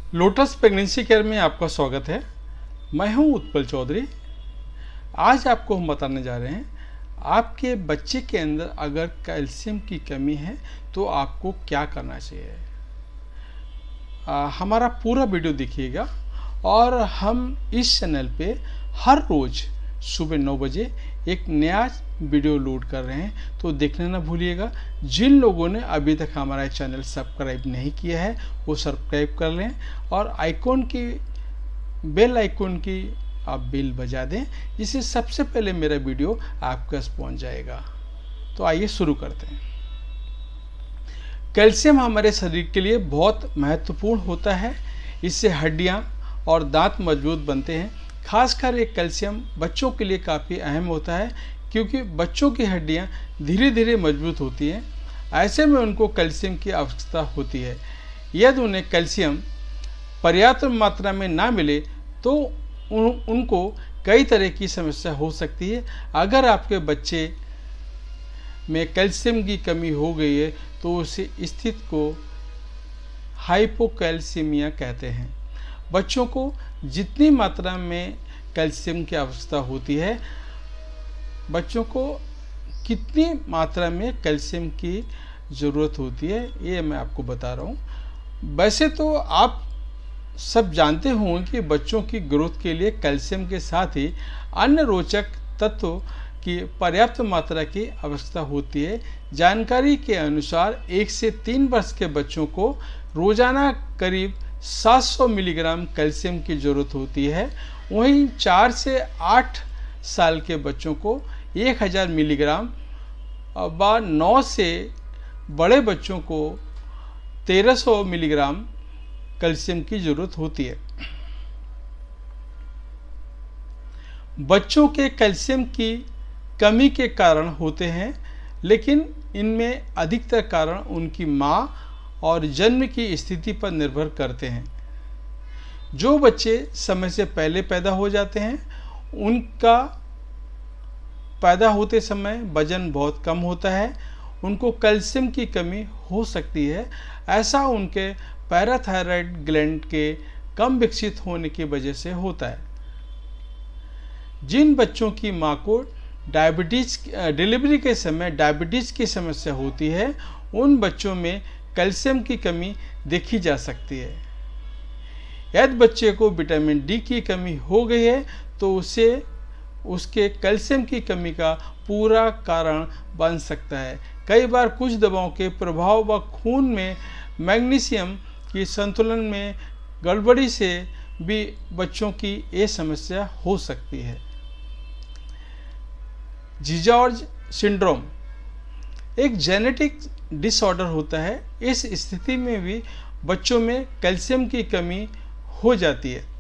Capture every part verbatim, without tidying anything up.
Lotus pregnancy care में आपका स्वागत है। मैं हूं उत्पल चौधरी। आज आपको हम बताने जा रहे हैं आपके बच्चे के अंदर अगर कैल्शियम की कमी है तो आपको क्या करना चाहिए। आ, हमारा पूरा वीडियो देखिएगा और हम इस चैनल पे हर रोज़ सुबह नौ बजे एक नया वीडियो लोड कर रहे हैं, तो देखना ना भूलिएगा। जिन लोगों ने अभी तक हमारा चैनल सब्सक्राइब नहीं किया है वो सब्सक्राइब कर लें और आइकॉन की बेल आइकॉन की आप बेल बजा दें, जिससे सबसे पहले मेरा वीडियो आपके पास पहुंच जाएगा। तो आइए शुरू करते हैं। कैल्शियम हमारे शरीर के लिए बहुत महत्वपूर्ण होता है। इससे हड्डियां और दांत मजबूत बनते हैं। खासकर एक कैल्शियम बच्चों के लिए काफ़ी अहम होता है, क्योंकि बच्चों की हड्डियां धीरे धीरे मजबूत होती हैं। ऐसे में उनको कैल्शियम की आवश्यकता होती है। यदि उन्हें कैल्शियम पर्याप्त मात्रा में ना मिले तो उन, उनको कई तरह की समस्या हो सकती है। अगर आपके बच्चे में कैल्शियम की कमी हो गई है तो उस स्थिति को हाइपोकैल्सीमिया कहते हैं। बच्चों को जितनी मात्रा में कैल्शियम की आवश्यकता होती है, बच्चों को कितनी मात्रा में कैल्शियम की ज़रूरत होती है, ये मैं आपको बता रहा हूँ। वैसे तो आप सब जानते होंगे कि बच्चों की ग्रोथ के लिए कैल्शियम के साथ ही अन्य रोचक तत्वों की पर्याप्त मात्रा की आवश्यकता होती है। जानकारी के अनुसार एक से तीन वर्ष के बच्चों को रोजाना करीब सात सौ मिलीग्राम कैल्शियम की ज़रूरत होती है। वहीं चार से आठ साल के बच्चों को एक हज़ार मिलीग्राम और नौ से बड़े बच्चों को तेरह सौ मिलीग्राम कैल्शियम की ज़रूरत होती है। बच्चों के कैल्शियम की कमी के कारण होते हैं, लेकिन इनमें अधिकतर कारण उनकी माँ और जन्म की स्थिति पर निर्भर करते हैं। जो बच्चे समय से पहले पैदा हो जाते हैं उनका पैदा होते समय वजन बहुत कम होता है, उनको कैल्शियम की कमी हो सकती है। ऐसा उनके पैराथायराइड ग्लैंड के कम विकसित होने की वजह से होता है। जिन बच्चों की माँ को डायबिटीज डिलीवरी के समय डायबिटीज की समस्या होती है, उन बच्चों में कैल्शियम की कमी देखी जा सकती है। यदि बच्चे को विटामिन डी की कमी हो गई है तो उसे उसके कैल्शियम की कमी का पूरा कारण बन सकता है। कई बार कुछ दवाओं के प्रभाव व खून में मैग्नीशियम की संतुलन में गड़बड़ी से भी बच्चों की ये समस्या हो सकती है। जीजॉर्ज सिंड्रोम एक जेनेटिक डिसऑर्डर होता है। इस स्थिति में भी बच्चों में कैल्शियम की कमी हो जाती है।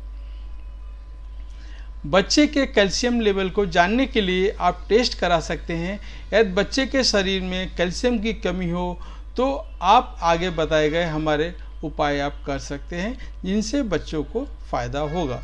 बच्चे के कैल्शियम लेवल को जानने के लिए आप टेस्ट करा सकते हैं। यदि बच्चे के शरीर में कैल्शियम की कमी हो तो आप आगे बताए गए हमारे उपाय आप कर सकते हैं, जिनसे बच्चों को फायदा होगा।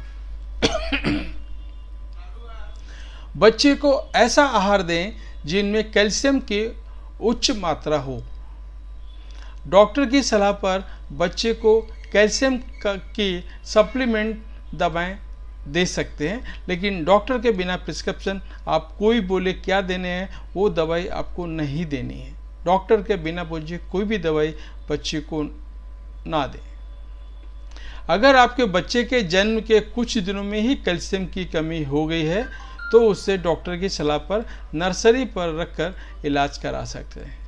बच्चे को ऐसा आहार दें जिनमें कैल्शियम की उच्च मात्रा हो। डॉक्टर की सलाह पर बच्चे को कैल्शियम की सप्लीमेंट दवाएं दे सकते हैं, लेकिन डॉक्टर के बिना प्रिस्क्रिप्शन आप कोई बोले क्या देने हैं वो दवाई आपको नहीं देनी है। डॉक्टर के बिना बोझे कोई भी दवाई बच्चे को ना दें। अगर आपके बच्चे के जन्म के कुछ दिनों में ही कैल्शियम की कमी हो गई है तो उससे डॉक्टर की सलाह पर नर्सरी पर रखकर इलाज करा सकते हैं।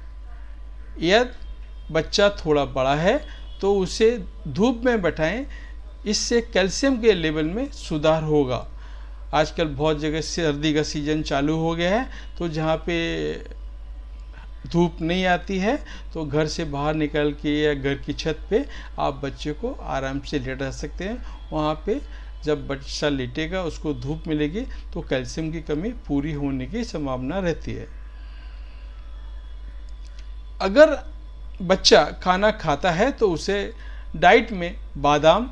यदि बच्चा थोड़ा बड़ा है तो उसे धूप में बैठाएं, इससे कैल्शियम के लेवल में सुधार होगा। आजकल बहुत जगह सर्दी का सीजन चालू हो गया है, तो जहाँ पे धूप नहीं आती है तो घर से बाहर निकल के या घर की छत पे आप बच्चे को आराम से लेटा सकते हैं। वहाँ पे जब बच्चा लेटेगा उसको धूप मिलेगी तो कैल्शियम की कमी पूरी होने की संभावना रहती है। अगर बच्चा खाना खाता है तो उसे डाइट में बादाम,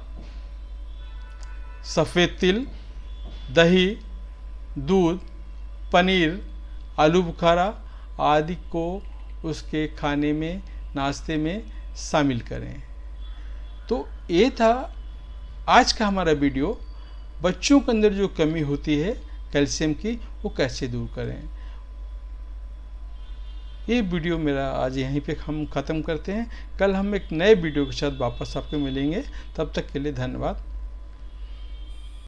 सफ़ेद तिल, दही, दूध, पनीर, आलू बुखारा आदि को उसके खाने में नाश्ते में शामिल करें। तो ये था आज का हमारा वीडियो, बच्चों के अंदर जो कमी होती है कैल्शियम की वो कैसे दूर करें। ये वीडियो मेरा आज यहीं पे हम ख़त्म करते हैं। कल हम एक नए वीडियो के साथ वापस आपको मिलेंगे। तब तक के लिए धन्यवाद।